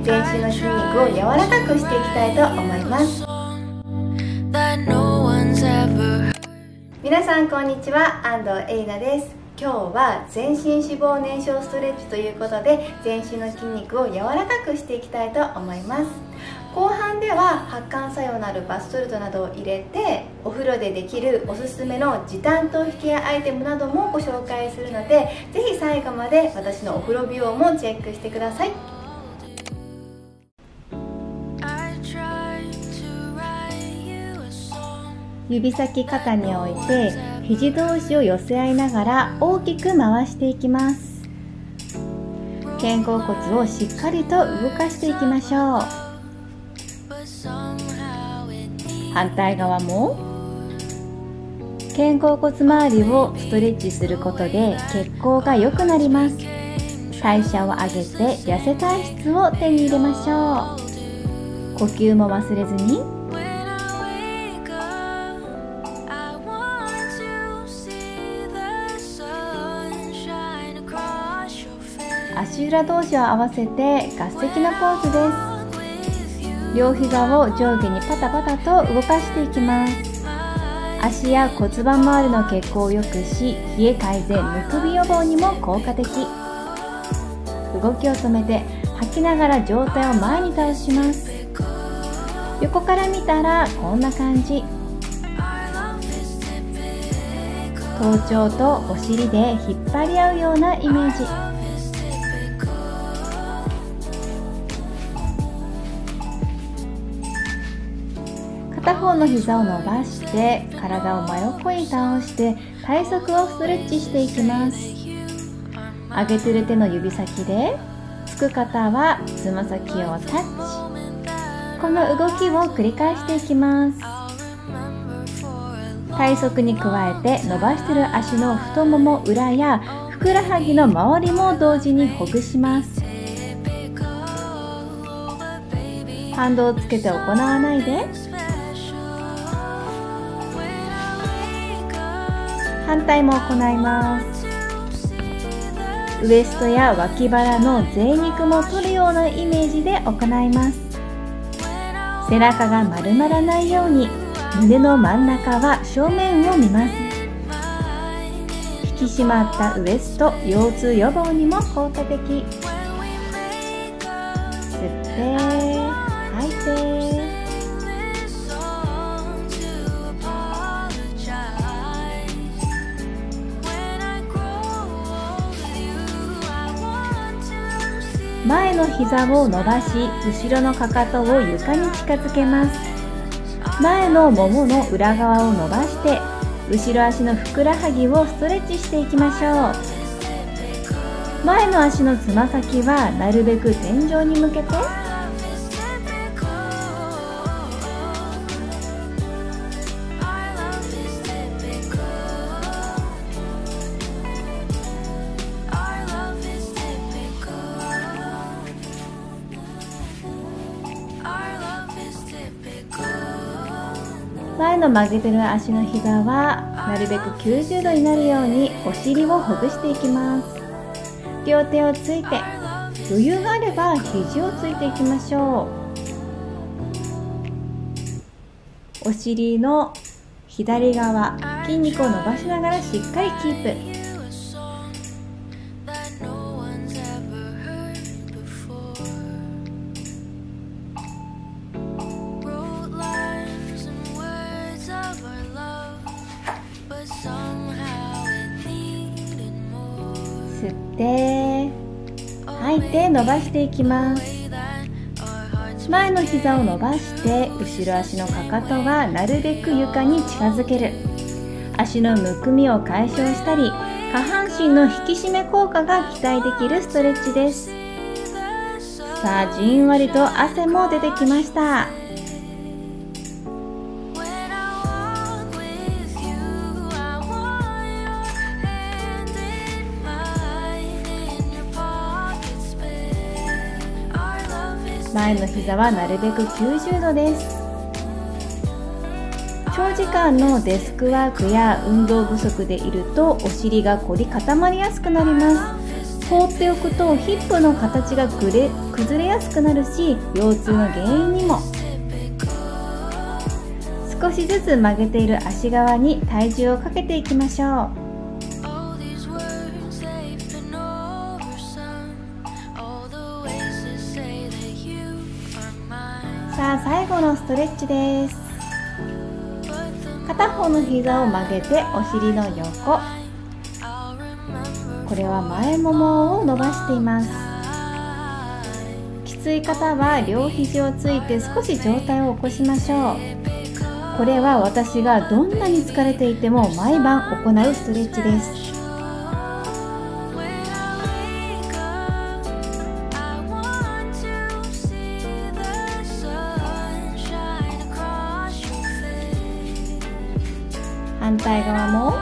全身の筋肉を柔らかくしていきたいと思います。皆さんこんにちは、安藤エリナです。今日は全身脂肪燃焼ストレッチということで、全身の筋肉を柔らかくしていきたいと思います。後半では発汗作用のあるバスソルトなどを入れて、お風呂でできるおすすめの時短頭皮ケアアイテムなどもご紹介するので、ぜひ最後まで私のお風呂美容もチェックしてください。指先肩に置いて肘同士を寄せ合いながら大きく回していきます。肩甲骨をしっかりと動かしていきましょう。反対側も肩甲骨周りをストレッチすることで血行が良くなります。代謝を上げて痩せ体質を手に入れましょう。呼吸も忘れずに。足裏同士を合わせて合席のポーズです。両膝を上下にパタパタと動かしていきます。足や骨盤周りの血行を良くし、冷え改善、むくみ予防にも効果的。動きを止めて吐きながら上体を前に倒します。横から見たらこんな感じ。頭頂とお尻で引っ張り合うようなイメージ。片方の膝を伸ばして体を真横に倒して体側をストレッチしていきます。上げてる手の指先で、つく方はつま先をタッチ。この動きを繰り返していきます。体側に加えて伸ばしてる足の太もも裏やふくらはぎの周りも同時にほぐします。反動をつけて行わないで。反対も行います。ウエストや脇腹の贅肉も取るようなイメージで行います。背中が丸まらないように胸の真ん中は正面を見ます。引き締まったウエスト、腰痛予防にも効果的。吸って吐いて。前の膝を伸ばし、後ろのかかとを床に近づけます。前のももの裏側を伸ばして、後ろ足のふくらはぎをストレッチしていきましょう。前の足のつま先はなるべく天井に向けて。前の曲げてる足の膝はなるべく90度になるようにお尻をほぐしていきます。両手をついて、余裕があれば肘をついていきましょう。お尻の左側、筋肉を伸ばしながらしっかりキープ。吸って吐いて伸ばしていきます。前の膝を伸ばして後ろ足のかかとはなるべく床に近づける。足のむくみを解消したり、下半身の引き締め効果が期待できるストレッチです。さあ、じんわりと汗も出てきました。前の膝はなるべく90度です。長時間のデスクワークや運動不足でいるとお尻が凝り固まりやすくなります。 放っておくとヒップの形が崩れやすくなるし、腰痛の原因にも。少しずつ曲げている足側に体重をかけていきましょう。さあ、最後のストレッチです。片方の膝を曲げてお尻の横、これは前ももを伸ばしています。きつい方は両肘をついて少し上体を起こしましょう。これは私がどんなに疲れていても毎晩行うストレッチです。反対側も。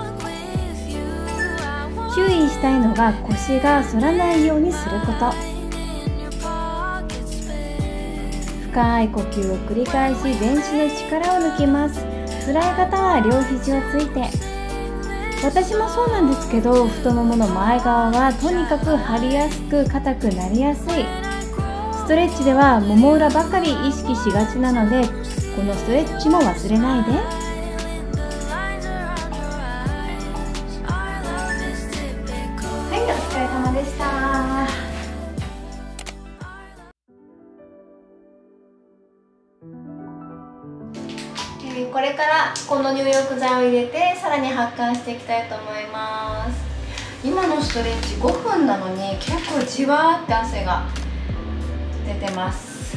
注意したいのが腰が反らないようにすること。深い呼吸を繰り返し全身の力を抜きます。辛い方は両肘をついて。私もそうなんですけど、太ももの前側はとにかく張りやすく硬くなりやすい。ストレッチではもも裏ばかり意識しがちなので、このストレッチも忘れないで。はい、お疲れ様でした。これからこの入浴剤を入れてさらに発汗していきたいと思います。今のストレッチ5分なのに結構じわーって汗が出てます。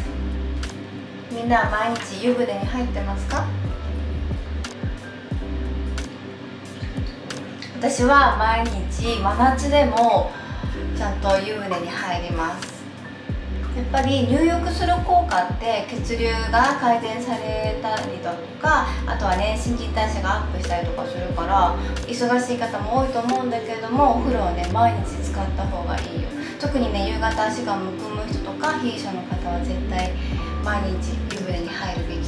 みんなは毎日湯船に入ってますか？私は毎日真夏でもちゃんと湯船に入ります。やっぱり入浴する効果って血流が改善されたりだとか、あとはね新陳代謝がアップしたりとかするから、忙しい方も多いと思うんだけれども、お風呂をね毎日使った方がいいよ。特にね夕方足がむくむ人とか冷え性の方は絶対毎日湯船に入るべきです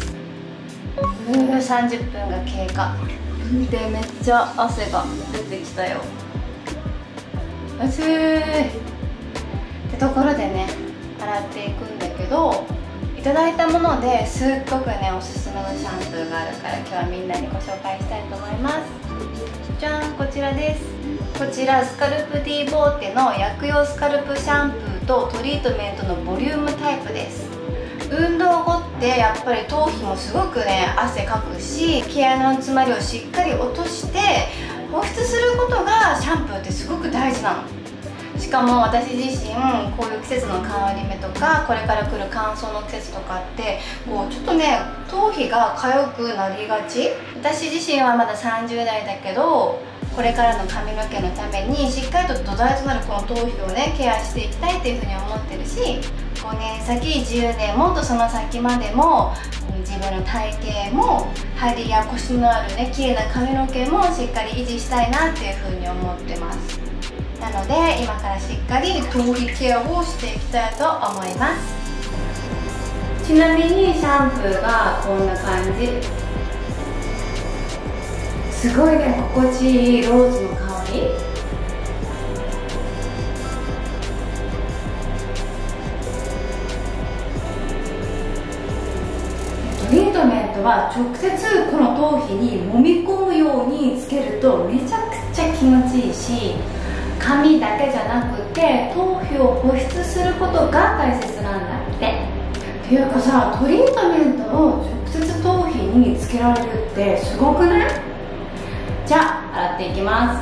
。30分が経過で、めっちゃ汗が出てきたよ。暑いってところでね洗っていくんだけど、いただいたものですっごくねおすすめのシャンプーがあるから、今日はみんなにご紹介したいと思います。じゃん、こちらです。こちらスカルプ D ボーテの薬用スカルプシャンプーとトリートメントのボリュームタイプです。運動後ってやっぱり頭皮もすごくね汗かくし、毛穴の詰まりをしっかり落として保湿することがシャンプーってすごく大事なの。しかも私自身こういう季節の変わり目とか、これから来る乾燥の季節とかってこうちょっとね頭皮が痒くなりがち。私自身はまだ30代だけど、これからの髪の毛のためにしっかりと土台となるこの頭皮をねケアしていきたいっていうふうに思ってるし、5年先10年もっとその先までも自分の体型も張りやコシのあるね綺麗な髪の毛もしっかり維持したいなっていうふうに思ってます。なので今からしっかり頭皮ケアをしていきたいと思います。ちなみにシャンプーがこんな感じ。すごいね心地いいローズの香り。トリートメントは直接この頭皮に揉み込むようにつけるとめちゃくちゃ気持ちいいし、髪だけじゃなくて頭皮を保湿することが大切なんだって。っていうかさ、トリートメントを直接頭皮につけられるってすごくない？じゃあ洗っていきます。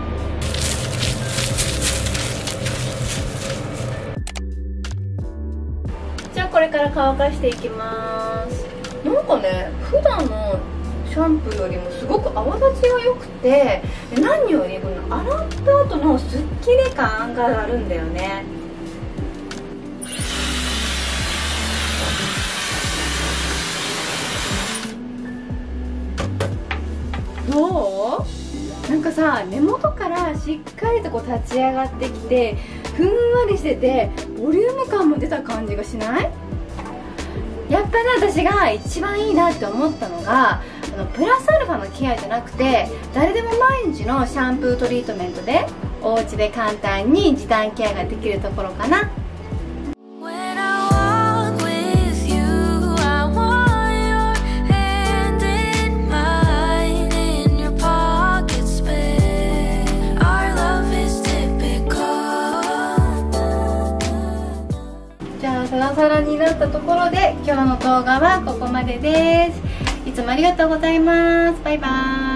じゃあこれから乾かしていきます。なんかね普段のシャンプーよりもすごく泡立ちが良くて、何よりも洗った後のスッキリ感があるんだよね。どう？なんかさ、根元からしっかりとこう立ち上がってきて、ふんわりしててボリューム感も出た感じがしない？やっぱり私が一番いいなって思ったのが、プラスアルファのケアじゃなくて誰でも毎日のシャンプートリートメントでお家で簡単に時短ケアができるところかな。じゃあサラサラになったところで今日の動画はここまでです。いつもありがとうございます。バイバーイ。